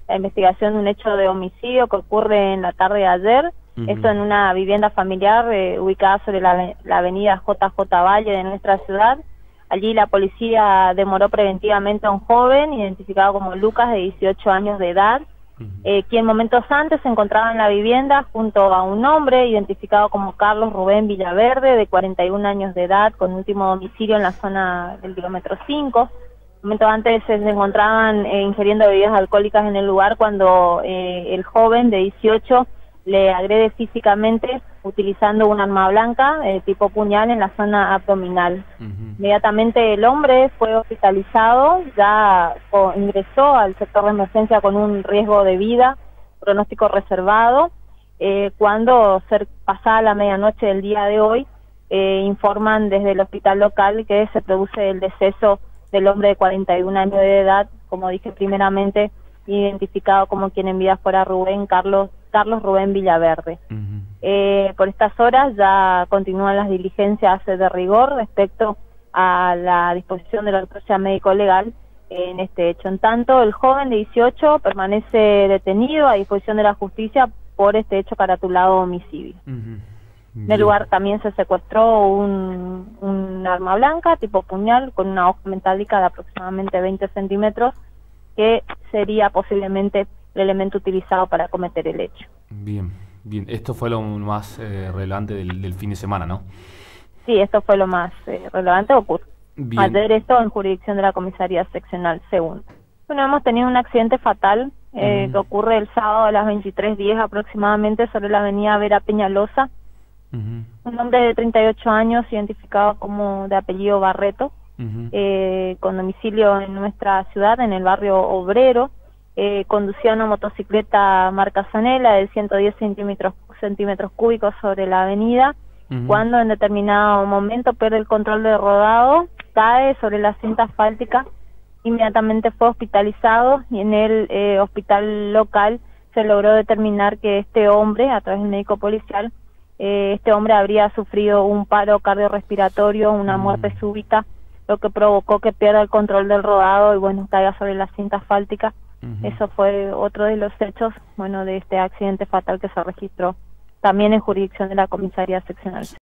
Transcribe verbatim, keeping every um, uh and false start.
la investigación de un hecho de homicidio que ocurre en la tarde de ayer. Uh-huh. Esto en una vivienda familiar eh, ubicada sobre la, la avenida J J Valle de nuestra ciudad. Allí la policía demoró preventivamente a un joven identificado como Lucas, de dieciocho años de edad, uh-huh. eh, quien momentos antes se encontraba en la vivienda junto a un hombre identificado como Carlos Rubén Villaverde, de cuarenta y un años de edad, con último domicilio en la zona del kilómetro cinco. Momentos antes se encontraban eh, ingiriendo bebidas alcohólicas en el lugar cuando eh, el joven de dieciocho le agrede físicamente utilizando un arma blanca eh, tipo puñal en la zona abdominal. Uh-huh. Inmediatamente el hombre fue hospitalizado, ya o, ingresó al sector de emergencia con un riesgo de vida, pronóstico reservado. Eh, cuando ser, pasada la medianoche del día de hoy, eh, informan desde el hospital local que se produce el deceso del hombre de cuarenta y un años de edad, como dije primeramente, identificado como quien en vida fuera Rubén Carlos Carlos Rubén Villaverde. Uh-huh. Eh, por estas horas ya continúan las diligencias de rigor respecto a la disposición de la autopsia médico-legal en este hecho. En tanto, el joven de dieciocho permanece detenido a disposición de la justicia por este hecho caratulado homicidio. Uh-huh. En el lugar también se secuestró un, un arma blanca tipo puñal con una hoja metálica de aproximadamente veinte centímetros, que sería posiblemente el elemento utilizado para cometer el hecho. Bien, bien. Esto fue lo más eh, relevante del, del fin de semana, ¿no? Sí, esto fue lo más eh, relevante. Ocurre ayer esto en jurisdicción de la Comisaría Seccional Segunda. Bueno, hemos tenido un accidente fatal eh, uh-huh. que ocurre el sábado a las veintitrés diez aproximadamente sobre la avenida Vera Peñalosa. Uh-huh. Un hombre de treinta y ocho años, identificado como de apellido Barreto, uh-huh. eh, con domicilio en nuestra ciudad, en el barrio Obrero, eh, conducía una motocicleta marca Zanela de ciento diez centímetros, centímetros cúbicos sobre la avenida, uh-huh. cuando en determinado momento pierde el control de rodado, cae sobre la cinta asfáltica, inmediatamente fue hospitalizado y en el eh, hospital local se logró determinar que este hombre, a través del médico policial, Eh, este hombre habría sufrido un paro cardiorrespiratorio, una muerte súbita, lo que provocó que pierda el control del rodado y bueno, caiga sobre la cinta asfáltica. Uh-huh. Eso fue otro de los hechos, bueno, de este accidente fatal que se registró también en jurisdicción de la Comisaría Seccional.